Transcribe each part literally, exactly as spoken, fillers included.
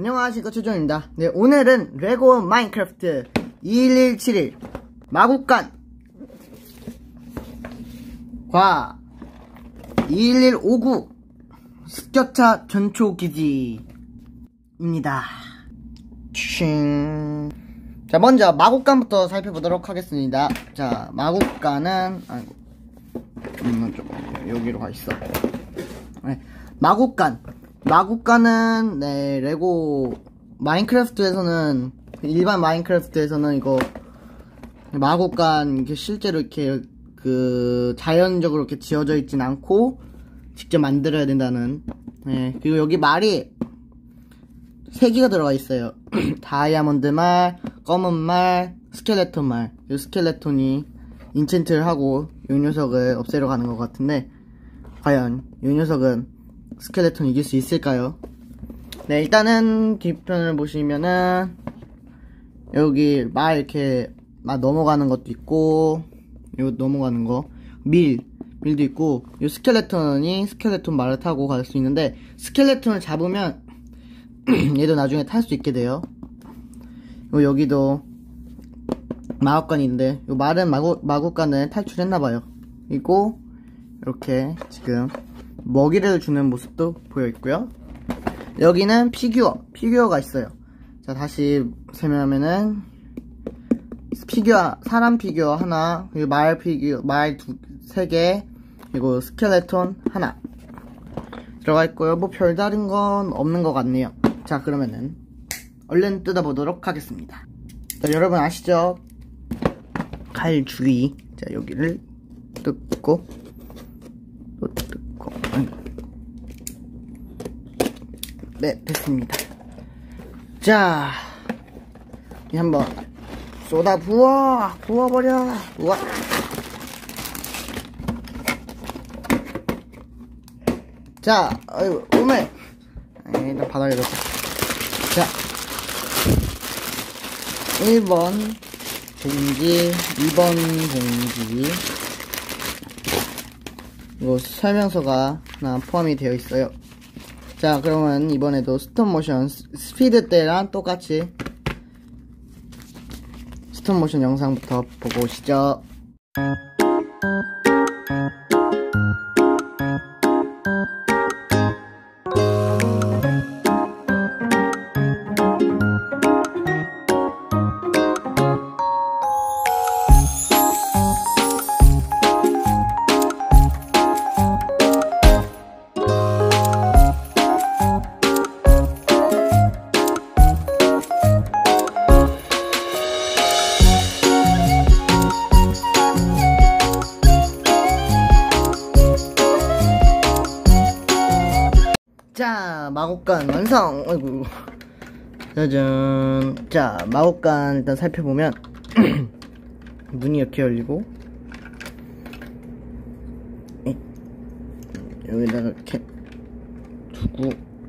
안녕하십니까, 최종입니다. 네, 오늘은 레고 마인크래프트 이일일칠일 마구간과 이일일오구 습격자 전초기지입니다. 칭. 자, 먼저 마구간부터 살펴보도록 하겠습니다. 자, 마구간은 아이고, 음, 조금 여기로 가 있어. 네, 마구간. 마구간은 네, 레고 마인크래프트에서는, 일반 마인크래프트에서는 이거 마구간 이렇게 실제로 이렇게 그 자연적으로 이렇게 지어져 있진 않고 직접 만들어야 된다는. 네, 그리고 여기 말이 세 개가 들어가 있어요. 다이아몬드 말, 검은 말, 스켈레톤 말. 이 스켈레톤이 인챈트를 하고 이 녀석을 없애러 가는 것 같은데, 과연 이 녀석은 스켈레톤 이길 수 있을까요? 네, 일단은 뒷편을 보시면은 여기 말 이렇게 막 넘어가는 것도 있고, 요 넘어가는 거 밀 밀도 있고, 요 스켈레톤이 스켈레톤 말을 타고 갈 수 있는데, 스켈레톤을 잡으면 얘도 나중에 탈 수 있게 돼요. 요 여기도 마구간이 있는데, 요 말은 마구, 마구간을 탈출했나봐요. 그리고 이렇게 지금 먹이를 주는 모습도 보여있고요. 여기는 피규어 피규어가 있어요. 자, 다시 설명하면은 피규어, 사람 피규어 하나, 그리고 말 피규어, 말 두, 세 개, 그리고 스켈레톤 하나 들어가 있고요. 뭐 별다른 건 없는 것 같네요. 자, 그러면은 얼른 뜯어보도록 하겠습니다. 자, 여러분 아시죠? 칼 주위. 자, 여기를 뜯고 또 뜯고. 네, 됐습니다. 자, 이 한번 쏟아 부어 부어버려. 부어. 자, 어이구, 오메. 일단 바닥에 넣고. 자, 일 번 봉지, 이 번 봉지. 이거 설명서가 하나 포함이 되어 있어요. 자, 그러면 이번에도 스톱모션 스피드 때랑 똑같이 스톱모션 영상부터 보고 오시죠. 자, 마구간 완성! 아이고. 짜잔. 자, 마구간 일단 살펴보면, 문이 이렇게 열리고, 여기다가 이렇게 두고,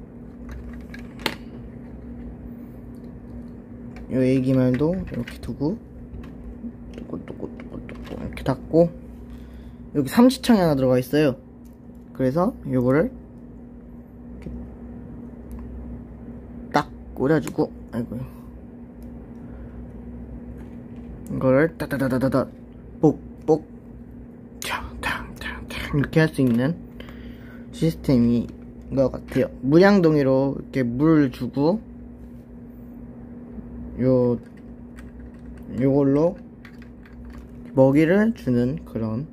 요 애기말도 이렇게 두고, 두고, 두고, 두고, 두고, 이렇게 닫고, 여기 삼지창이 하나 들어가 있어요. 그래서 요거를 꽂아주고, 아이고, 이거를 따다다다다다 뽁뽁 탕탕탕탕 이렇게 할 수 있는 시스템인 것 같아요. 무량동이로 이렇게 물을 주고, 요 요걸로 먹이를 주는 그런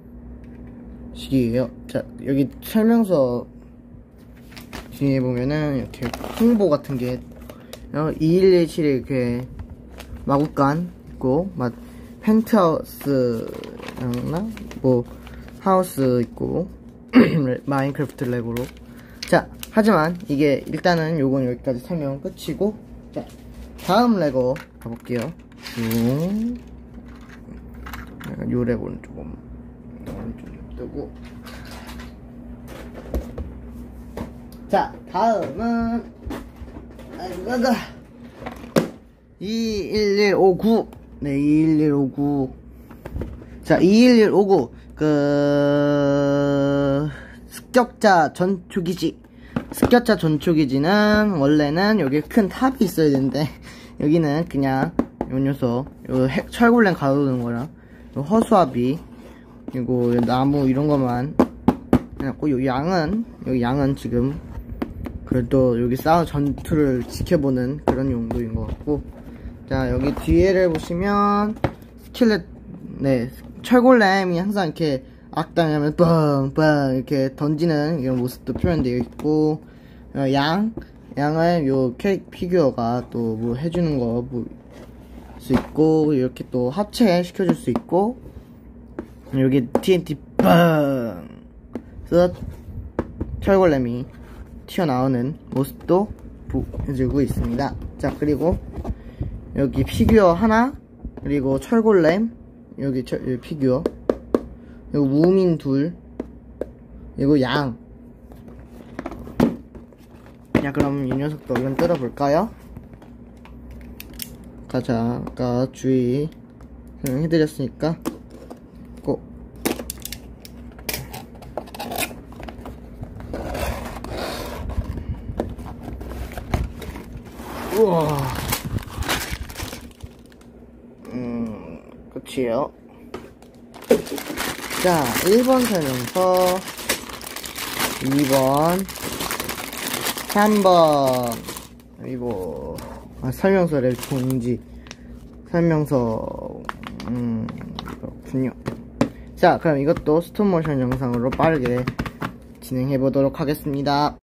식이에요. 자, 여기 설명서 뒤에 보면은 이렇게 홍보 같은 게 이일일칠에 이렇게 마구간 있고, 막 펜트하우스나 뭐 하우스 있고 마인크래프트 레고로. 자, 하지만 이게 일단은 요건 여기까지 설명 끝이고, 자, 다음 레고 가볼게요. 쭉. 약간 요 레고는 조금 오른쪽에 뜨고. 자, 다음은 아이고, 가가 이일일오구. 네, 이일일오구. 자, 이일일오구 그 습격자 전초기지 습격자 전초기지는 원래는 여기 큰 탑이 있어야 되는데 여기는 그냥 요 녀석 요 핵, 철골렘 가둬두는 거랑 요 허수아비 그리고 요 나무 이런 것만 해놨고, 요 양은 여기 양은 지금 그래도 여기 싸움 전투를 지켜보는 그런 용도인 것 같고, 자 여기 뒤에를 보시면 스킬렛 네 철골렘이 항상 이렇게 악당하면 뻥뻥 이렇게 던지는 이런 모습도 표현되어 있고, 어, 양 양을 요 캐릭 피규어가 또 뭐 해주는 거 뭐 수 있고, 이렇게 또 합체 시켜줄 수 있고, 여기 티엔티 빵 그래서 철골렘이 튀어나오는 모습도 보여주고 있습니다. 자 그리고 여기 피규어 하나, 그리고 철골렘 여기, 철, 여기 피규어, 그리고 무민 둘, 그리고 양. 자 그럼 이 녀석도 얼른 뜯어볼까요? 가자. 아까 주의 해드렸으니까 고. 우와. 음 끝이에요. 자 일 번 설명서, 이 번, 삼 번, 그리고 아, 설명서래 공지 설명서. 음 그렇군요. 자 그럼 이것도 스톱모션 영상으로 빠르게 진행해 보도록 하겠습니다.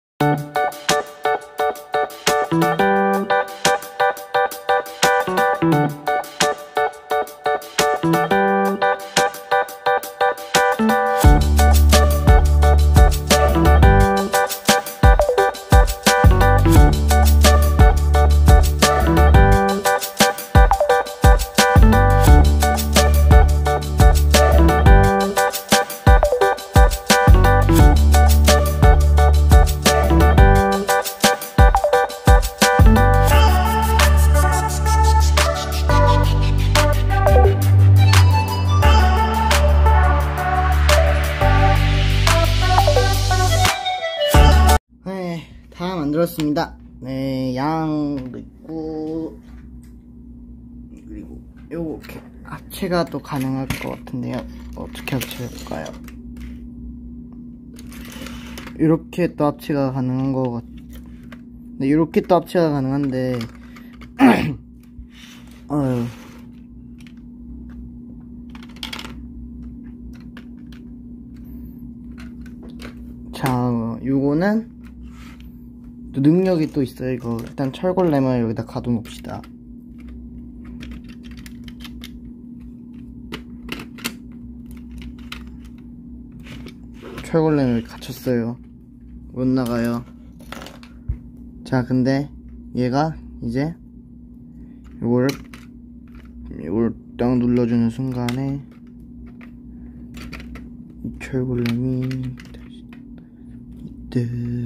다 만들었습니다. 네, 양도 있고, 그리고 요렇게 합체가 또 가능할 것 같은데요. 어떻게 합체할까요? 이렇게 또 합체가 가능한 것 같. 네, 이렇게 또 합체가 가능한데, 어휴. 자, 요거는 또 능력이 또 있어요. 이거 일단 철골렘을 여기다 가둬 놓읍시다. 철골렘을 갇혔어요. 못 나가요. 자 근데 얘가 이제 요거를 요걸 딱 눌러주는 순간에 이 철골렘이 뜨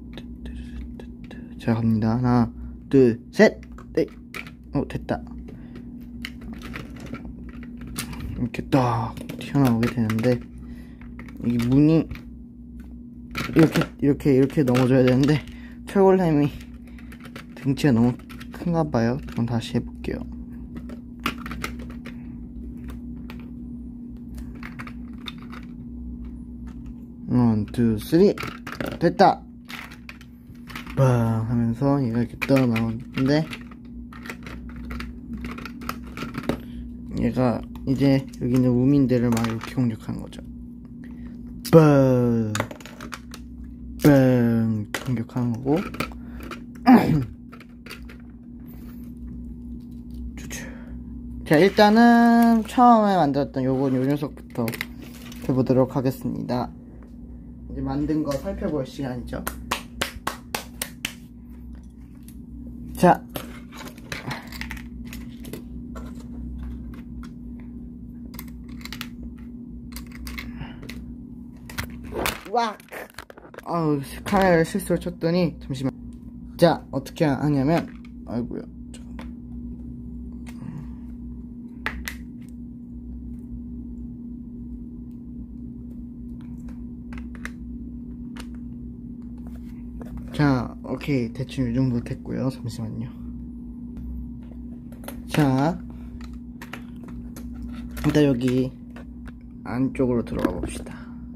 자 갑니다. 하나 둘 셋 넷. 어 됐다. 이렇게 딱 튀어나오게 되는데, 이 문이 이렇게 이렇게 이렇게 넘어져야 되는데 철골렘이 등치가 너무 큰가 봐요. 그럼 다시 해볼게요. 원, 투, 쓰리. 됐다. 빵 하면서 얘가 이렇게 떠 나오는데, 얘가 이제 여기 있는 우민들을 막 이렇게 공격하는 거죠. 빵, 빵 공격하는 거고. 자 일단은 처음에 만들었던 요건 요 녀석부터 해보도록 하겠습니다. 이제 만든 거 살펴볼 시간이죠. 자 와, 아우 카메라를 실수로 쳤더니 잠시만. 자 어떻게 하냐면, 아이고야. 자 오케이, 대충 이 정도 됐고요. 잠시만요. 자, 일단 여기 안쪽으로 들어가 봅시다.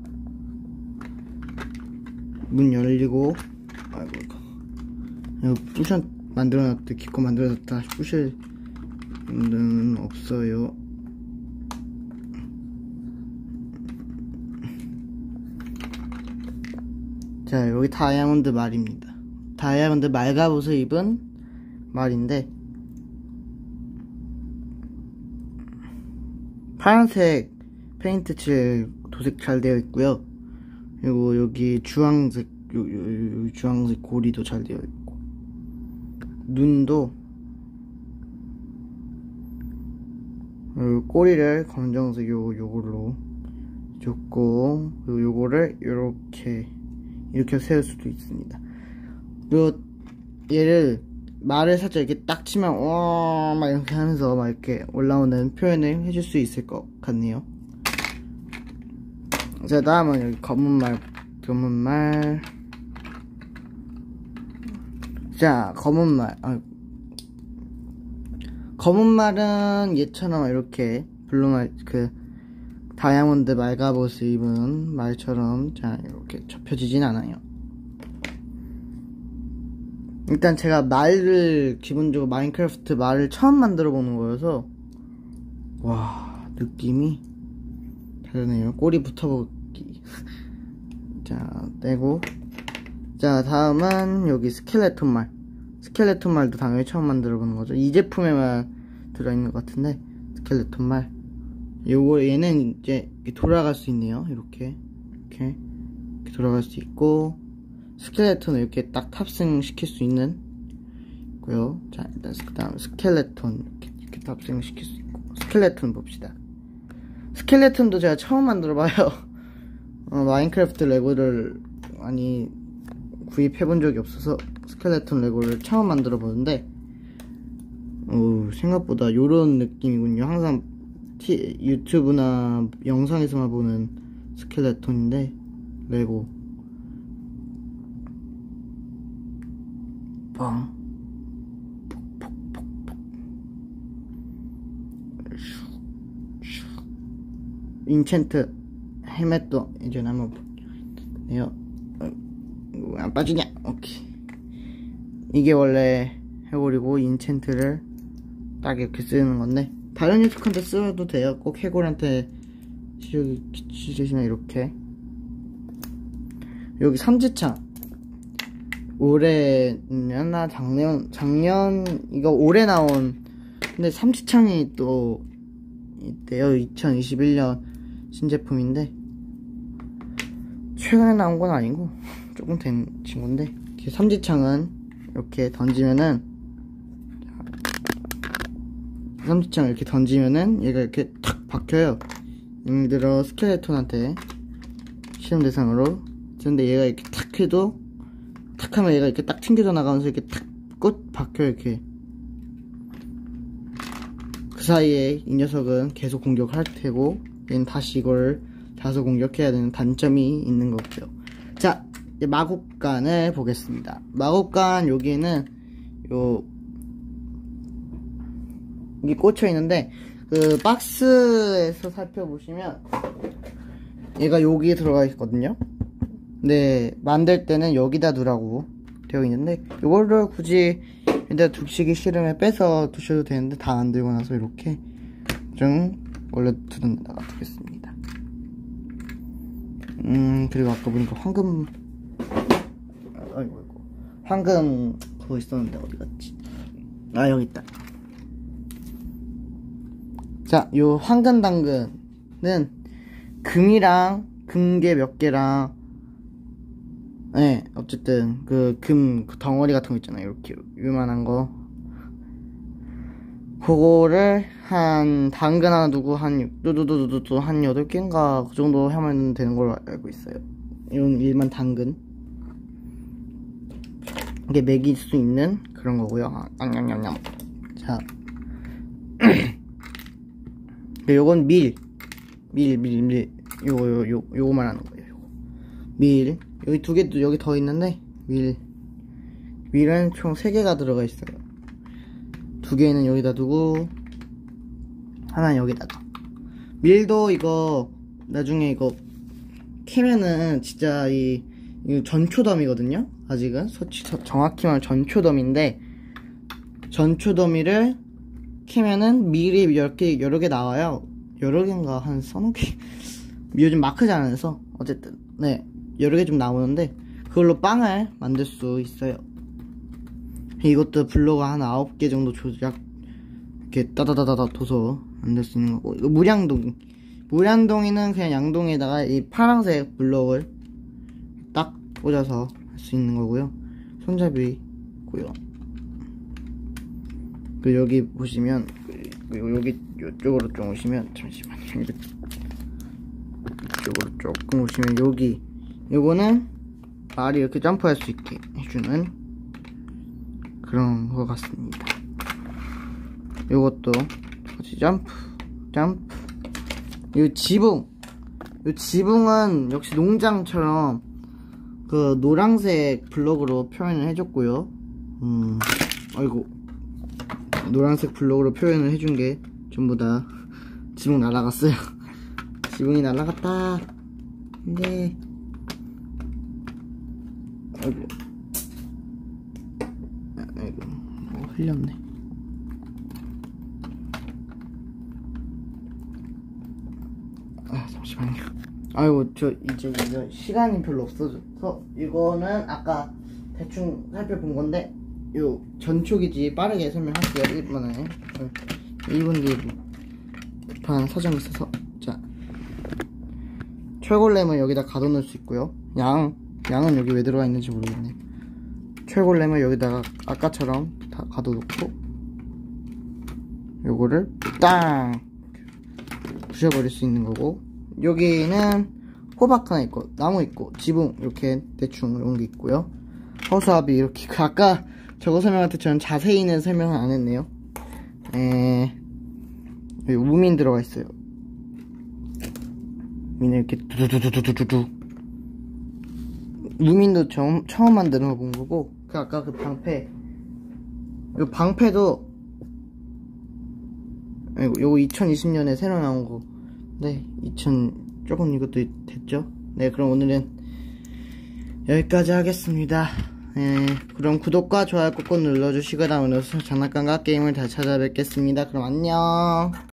문 열리고, 아이고, 이거. 이거 부셔 만들어놨다, 기껏 만들어놨다, 부실 는 없어요. 자, 여기 다이아몬드 말입니다. 다이아몬드 말갑옷을 입은 말인데, 파란색 페인트 칠 도색 잘 되어 있고요. 그리고 여기 주황색, 요, 요, 요 주황색 고리도 잘 되어 있고, 눈도, 요 꼬리를 검정색 요, 요걸로 줬고, 그리고 요거를 요렇게, 이렇게 세울 수도 있습니다. 그리고 얘를 말을 살짝 이렇게 딱 치면 어, 막 이렇게 하면서 막 이렇게 올라오는 표현을 해줄 수 있을 것 같네요. 자, 다음은 여기 검은 말, 검은 말. 자, 검은 말. 아, 검은 말은 얘처럼 이렇게 블루말, 그 다이아몬드 말갑옷을 입은 말처럼 자 이렇게 접혀지진 않아요. 일단 제가 말을 기본적으로 마인크래프트 말을 처음 만들어 보는 거여서 와, 느낌이 다르네요. 꼬리 붙어보기. 자, 떼고, 자, 다음은 여기 스켈레톤 말. 스켈레톤 말도 당연히 처음 만들어 보는 거죠. 이 제품에만 들어있는 것 같은데, 스켈레톤 말. 요거 얘는 이제 돌아갈 수 있네요. 이렇게 이렇게, 이렇게 돌아갈 수 있고, 스켈레톤을 이렇게 딱 탑승 시킬 수 있는 고요. 자, 일단 그 다음 스켈레톤 이렇게, 이렇게 탑승 시킬 수 있고, 스켈레톤 봅시다. 스켈레톤도 제가 처음 만들어봐요. 어, 마인크래프트 레고를 많이 구입해본 적이 없어서 스켈레톤 레고를 처음 만들어 보는데, 어, 생각보다 요런 느낌이군요. 항상 티, 유튜브나 영상에서만 보는 스켈레톤인데 레고 빵 폭폭폭폭 인챈트 헬멧도 이제 한번 볼게요. 어, 안 빠지냐? 오케이. 이게 원래 해골이고 인챈트를 딱 이렇게 쓰는 건데, 다른 유튜브한테 써도 돼요. 꼭 해골한테 시키시면 이렇게. 여기 삼지창. 올해나 작년, 작년, 이거 올해 나온, 근데 삼지창이 또 있대요. 이천이십일 년 신제품인데, 최근에 나온 건 아니고, 조금 된 친구인데, 삼지창은 이렇게 던지면은, 삼지창을 이렇게 던지면은 얘가 이렇게 탁 박혀요. 예를 들어 스켈레톤한테 실험 대상으로 근데 얘가 이렇게 탁 해도 탁 하면 얘가 이렇게 딱 튕겨져 나가면서 이렇게 탁 꽂 박혀요. 이렇게 그 사이에 이 녀석은 계속 공격할 테고, 얘는 다시 이걸 다소 공격해야 되는 단점이 있는 거고요. 자, 이제 마곡간을 보겠습니다. 마곡간 여기에는 요 여기 꽂혀 있는데, 그 박스에서 살펴보시면 얘가 여기에 들어가 있거든요. 근데 만들 때는 여기다 두라고 되어 있는데, 이거를 굳이 여기다 두시기 싫으면 빼서 두셔도 되는데, 다 안 들고 나서 이렇게 좀 원래 두는 데다가 두겠습니다. 음 그리고 아까 보니까 황금 아이고 아이고 황금 그거 있었는데 어디 갔지? 아, 여기 있다. 자, 요 황금 당근은 금이랑 금괴 몇 개랑, 네, 어쨌든 그 금 그 덩어리 같은 거 있잖아요. 이렇게 요만한 거, 그거를 한 당근 하나 두고 한 두두두두두 한 여덟 개인가 그 정도 하면 되는 걸로 알고 있어요. 이건 일반 당근, 이게 먹일 수 있는 그런 거고요. 냠냠냠냠. 자, 요건 밀, 밀, 밀, 밀, 요거, 요, 요, 요거 말하는 거예요. 요거. 밀, 여기 두 개도 여기 더 있는데, 밀, 밀은 총 세 개가 들어가 있어요. 두 개는 여기다 두고 하나는 여기다가. 밀도 이거 나중에 이거 캐면은 진짜 이 이거 전초덤이거든요. 아직은 서치, 정확히 말하면 전초덤인데, 전초더미를 캐면은 밀이 여러 개, 여러 개 나와요. 여러 개인가 한 서너 개. 요즘 마크 잘 안 해서 어쨌든 네 여러 개 좀 나오는데 그걸로 빵을 만들 수 있어요. 이것도 블로가 한 아홉 개 정도 조작 이렇게 따다다다다 둬서 만들 수 있는 거고, 이거 무량동이. 무량동이는 그냥 양동에다가 이 파란색 블록을 딱 꽂아서 할 수 있는 거고요. 손잡이고요. 그 여기 보시면 그 여기 이쪽으로 좀 오시면 잠시만요. 이쪽으로 조금 오시면 여기 요거는 말이 이렇게 점프할 수 있게 해주는 그런 것 같습니다. 요것도 같이 점프 점프. 요 지붕 요 지붕은 역시 농장처럼 그 노란색 블록으로 표현을 해줬고요. 음 아이고 노란색 블록으로 표현을 해준 게 전부 다 지붕 날아갔어요. 지붕이 날아갔다. 네. 아이고 아이고 어, 흘렸네. 아 잠시만요. 아이고 저 이제 이제 시간이 별로 없어서 이거는 아까 대충 살펴본 건데 요 전초기지 빠르게 설명할게요. 일 분에 일 분 뒤에 급한 사정이 있어서. 자, 철골렘을 여기다 가둬놓을 수 있고요. 양 양은 여기 왜 들어가 있는지 모르겠네. 철골렘을 여기다가 아까처럼 다 가둬놓고 요거를 땅 부셔버릴 수 있는 거고, 여기는 호박 하나 있고 나무 있고 지붕 이렇게 대충 이런 게 있고요. 허수아비 이렇게. 그 아까 저거 설명할 때처럼 자세히는 설명을 안 했네요. 에 여기 우민 들어가 있어요. 우민을 이렇게 두두두두두두두. 우민도 처음, 처음 만들어 본 거고, 그 아까 그 방패, 요 방패도 아이고 요거 이천이십 년에 새로 나온 거. 네, 이천 조금 이것도 됐죠. 네, 그럼 오늘은 여기까지 하겠습니다. 네, 그럼 구독과 좋아요 꼭꼭 눌러주시고 다음으로 장난감과 게임을 다시 찾아뵙겠습니다. 그럼 안녕.